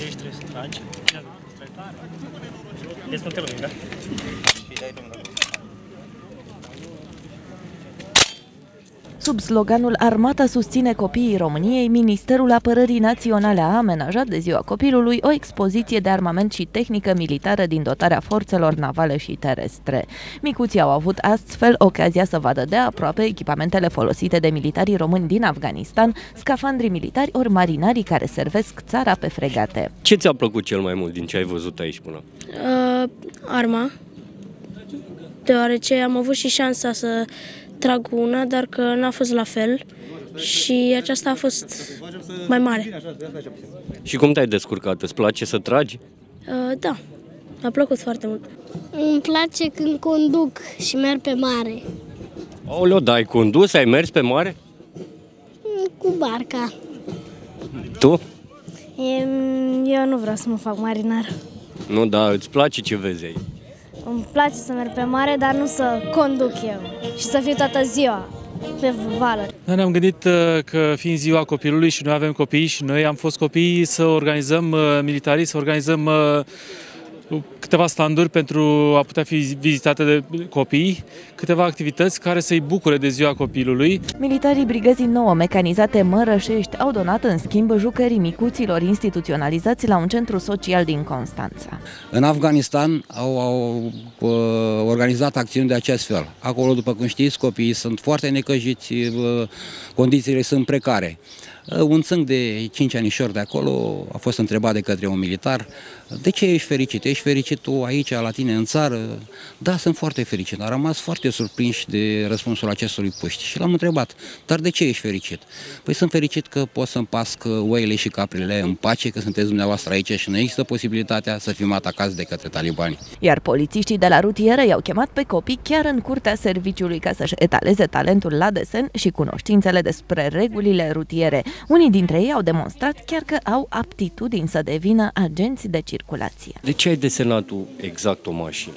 Ești, trebuie să tragi. Ești un telefon, da? Sub sloganul Armata susține copiii României, Ministerul Apărării Naționale a amenajat de Ziua Copilului o expoziție de armament și tehnică militară din dotarea forțelor navale și terestre. Micuții au avut astfel ocazia să vadă de aproape echipamentele folosite de militarii români din Afganistan, scafandrii militari ori marinarii care servesc țara pe fregate. Ce ți-a plăcut cel mai mult din ce ai văzut aici până? Arma, deoarece am avut și șansa să trag una, dar că n-a fost la fel și aceasta a fost mai mare. Și cum te-ai descurcat? Îți place să tragi? Da, mi-a plăcut foarte mult. Îmi place când conduc și merg pe mare. Aoleo, da, ai condus? Ai mers pe mare? Cu barca. Tu? Eu nu vreau să mă fac marinar. Nu, da, îți place ce vezi aici? Îmi place să merg pe mare, dar nu să conduc eu și să fiu toată ziua pe valuri. Noi ne-am gândit că fiind ziua copilului și noi avem copii și noi am fost copii să organizăm militarii, să organizăm câteva standuri pentru a putea fi vizitate de copii, câteva activități care să-i bucure de ziua copilului. Militarii brigăzii 9 mecanizate Mărășești au donat în schimb jucării micuților instituționalizați la un centru social din Constanța. În Afganistan au organizat acțiuni de acest fel. Acolo, după cum știți, copiii sunt foarte necăjiți, condițiile sunt precare. Un țânc de 5 anișori de acolo a fost întrebat de către un militar: de ce ești fericit? Ești fericit tu aici, la tine, în țară? Da, sunt foarte fericit. Am rămas foarte surprinși de răspunsul acestui puști și l-am întrebat: dar de ce ești fericit? Păi sunt fericit că pot să împasc oile și caprile în pace, că sunteți dumneavoastră aici și nu există posibilitatea să fim atacați de către talibani. Iar polițiștii de la rutieră i-au chemat pe copii chiar în curtea serviciului ca să-și etaleze talentul la desen și cunoștințele despre regulile rutiere. Unii dintre ei au demonstrat chiar că au aptitudini să devină agenți de circulație. De ce ai desenat tu exact o mașină?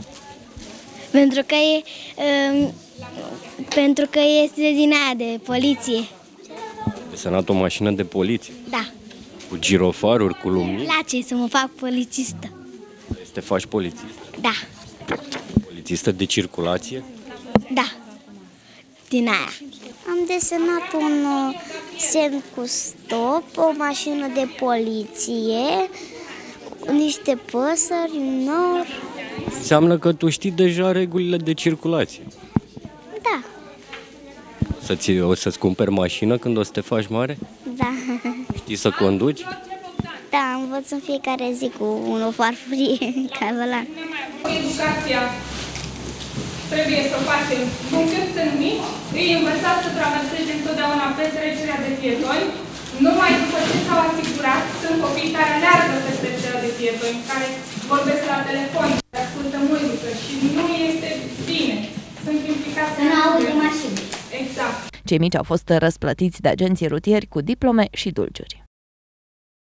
Pentru că este din aia de poliție. Desenat o mașină de poliție? Da. Cu girofaruri, cu lumini? Îmi place să mă fac polițistă. Să te faci polițist? Da. Polițistă de circulație? Da. Din aia. Am desenat un semn cu stop, o mașină de poliție, niște păsări, un nor. Înseamnă că tu știi deja regulile de circulație. Da. O să-ți cumperi mașină când o să te faci mare? Da. Știi să conduci? Da, învăț în fiecare zi cu o farfurie ca volan. Educația trebuie să o facem din când sunt mici, îi învățați să traverseze întotdeauna petrecerea de pietoni. Numai după ce s-au asigurat, sunt copii care aleargă pe petrecerea de pietoni, care vorbesc la telefon, care ascultă muzică și nu este bine. Sunt implicați în auto mașini. Exact. Cei mici au fost răsplătiți de agenții rutieri cu diplome și dulciuri.